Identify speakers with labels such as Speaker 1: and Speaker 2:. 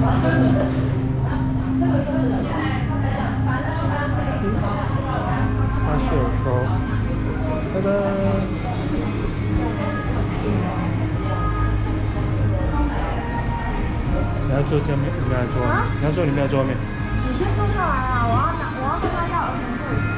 Speaker 1: 花蟹膏，拜拜。你要坐下面，你要坐，你要坐里面，坐外面。
Speaker 2: 你先坐下来啊！我要跟他要儿童座椅。